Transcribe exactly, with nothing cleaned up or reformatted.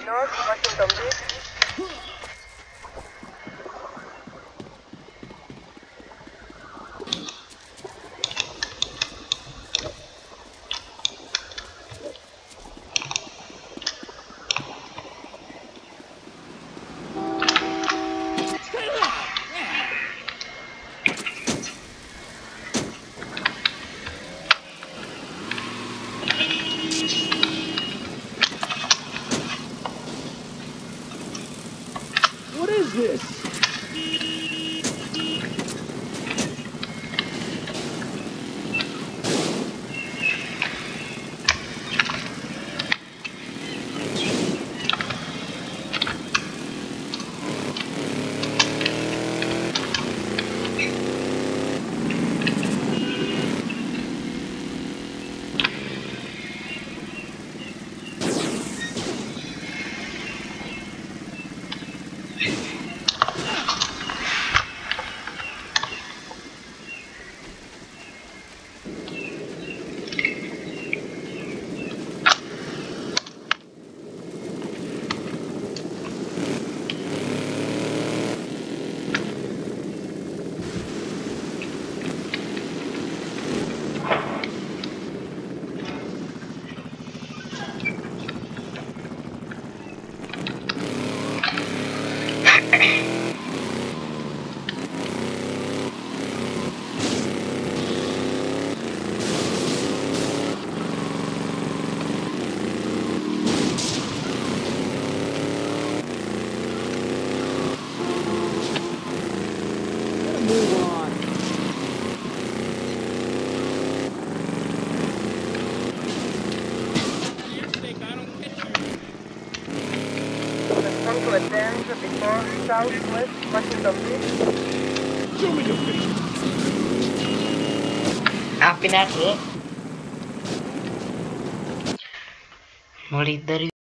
North, Washington Beach. What is this? Move on. Come to advance before Southwest Washington Beach. Show me your face. Maafin aku. Mulai dari